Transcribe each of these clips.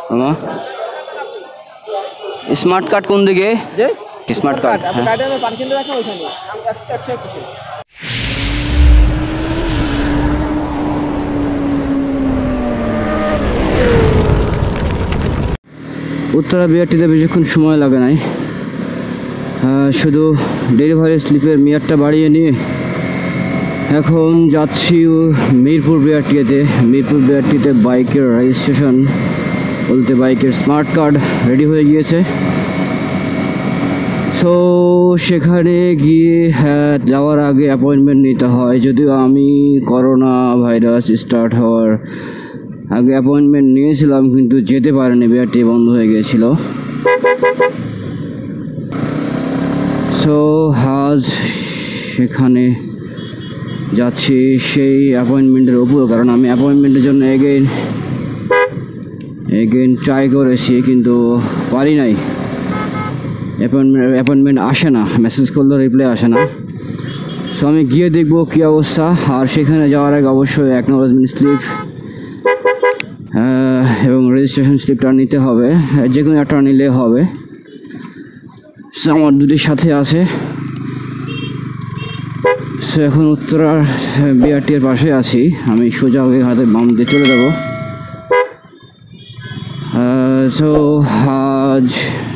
মামা smart card কোন দিকে? যে স্মার্ট কার্ড আপনি কার্ডে আমি পার্কিং রাখেন ওইখানে 121 উত্তরা বিআরটিতে বেশিক্ষণ সময় লাগে নাই, শুধু ডেলিভারি স্লিপের মেয়াদটা বাড়িয়ে নিয়ে এখন যাচ্ছি মিরপুর বিআরটিতে। মিরপুর বিআরটিতে বাইকের রেজিস্ট্রেশন বলতে বাইকের স্মার্ট কার্ড রেডি হয়ে গিয়েছে। সো সেখানে গিয়ে যাওয়ার আগে অ্যাপয়েন্টমেন্ট নিতে হয়, যদিও আমি করোনা ভাইরাস স্টার্ট হওয়ার আগে অ্যাপয়েন্টমেন্ট নিয়েছিলাম, কিন্তু যেতে পারিনি, বিআরটি বন্ধ হয়ে গিয়েছিল। সো আজ সেখানে যাচ্ছি সেই অ্যাপয়েন্টমেন্টের উপর, কারণ আমি অ্যাপয়েন্টমেন্টের জন্য এগেইন ট্রাই করেছি কিন্তু পারি নাই। অ্যাপয়েন্টমেন্ট আসে না, মেসেজ করলেও রিপ্লাই আসে না। সো আমি গিয়ে দেখবো কী অবস্থা। আর সেখানে যাওয়ার আগে অবশ্যই অ্যাকনোলেজমেন্ট স্লিপ এবং রেজিস্ট্রেশন স্লিপটা নিতে হবে, যে কোনো একটা নিলে হবে। সো আমার দুটির সাথে আছে। সো এখন উত্তরার বিআরটির পাশে আছি, আমি সোজা ওই হাতে বাম দিয়ে চলে যাবো। সো আজ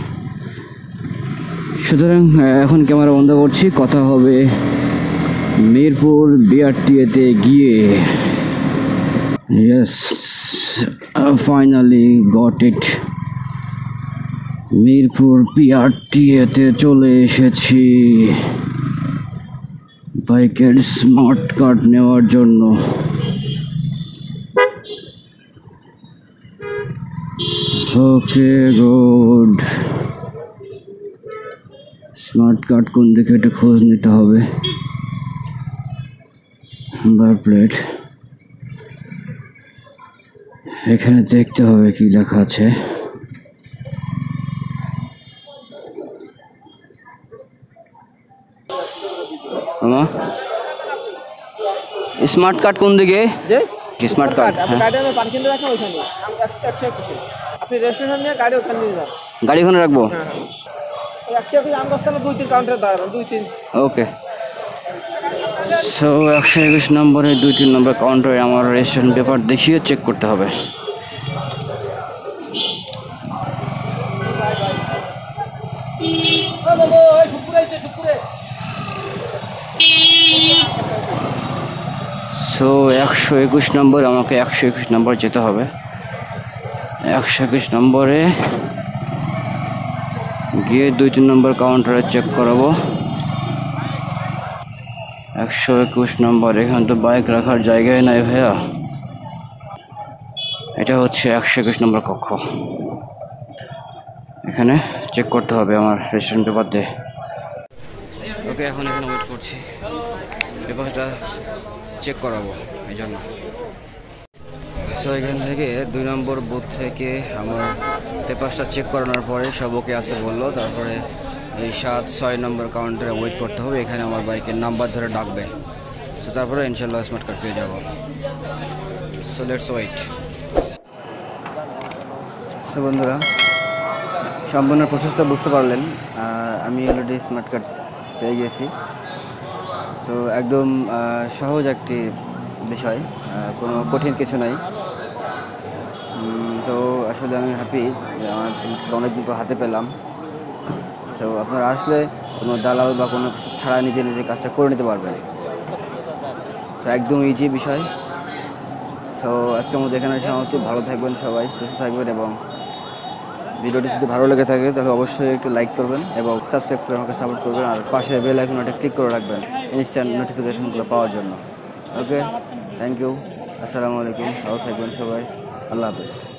সুতরাং এখন ক্যামেরা বন্ধ করছি, কথা হবে মিরপুর বিআরটিতে গিয়ে। Yes, finally got it, Mirpur বিআরটিতে চলে এসেছি বাইকের স্মার্ট কার্ড নেওয়ার জন্য। ওকে গুড, স্মার্ট কার্ড কোন দিকে একটু খোঁজ নিতে হবে। নাম্বার প্লেট এখানে দেখতে হবে কি লেখা আছে। মামা স্মার্ট কার্ড কোন দিকে? যে স্মার্ট কার্ড আপনি কার্ডে আমি পার্কিং রাখেন ওইখানে 121 আপনি রেজিস্ট্রেশন নিয়ে গাড়ি ওখানে নিয়ে যান। গাড়ি ওখানে রাখবো? হ্যাঁ 121 আমগস্তানে 2-3 কাউন্টারে দাঁড়াবেন, 2-3। ওকে। সো 121 নম্বরে 2-3 নম্বর কাউন্টারে আমার রেজিস্ট্রেশন পেপার দেখিয়ে চেক করতে হবে। সো 121 নম্বর, আমাকে 121 নম্বর যেতে হবে। 121 নম্বরে গিয়ে 2-3 নম্বর কাউন্টারে চেক করাবো। 121 নম্বর, এখানে তো বাইক রাখার জায়গায় নাই ভাইয়া। এটা হচ্ছে 121 নম্বর কক্ষ, এখানে চেক করতে হবে আমার রেজিস্ট্রেশন পেপার দিয়ে। ওকে, এখন এখানে ওয়েট করছি, পেপারটা চেক করাবো এই জন্য। সো এখান থেকে 2 নম্বর বুথ থেকে আমার পেপারটা চেক করানোর পরে সব ওকে আছে বললো। তারপরে এই 7-6 নম্বর কাউন্টারে ওয়েট করতে হবে, এখানে আমার বাইকের নাম্বার ধরে ডাকবে। তো তারপরে ইনশাল্লাহ স্মার্ট কার্ড পেয়ে যাবো। So let's wait. সো বন্ধুরা, সম্পূর্ণ প্রসেসটা বুঝতে পারলেন। আমি অলরেডি স্মার্ট কার্ড পেয়ে গেছি। তো একদম সহজ একটি বিষয়, কোনো কঠিন কিছু নাই। তো আসলে আমি হ্যাপি যে আমার অনেকদিন পর হাতে পেলাম। তো আপনারা আসলে কোনো দালাল বা কোনো কিছু ছাড়া নিজে নিজে কাজটা করে নিতে পারবেন। তো একদম ইজি বিষয়। সো আজকের মধ্যে এখানে সমাপ্তি। ভালো থাকবেন সবাই, সুস্থ থাকবেন, এবং ভিডিওটি যদি ভালো লেগে থাকে তাহলে অবশ্যই একটু লাইক করবেন এবং সাবস্ক্রাইব করে আমাকে সাপোর্ট করবেন। আর পাশে বেল আইকনটা ক্লিক করে রাখবেন ইনস্ট্যান্ট নোটিফিকেশনগুলো পাওয়ার জন্য। ওকে, থ্যাংক ইউ, আসসালামু আলাইকুম, ভালো থাকবেন সবাই, আল্লাহ হাফেজ।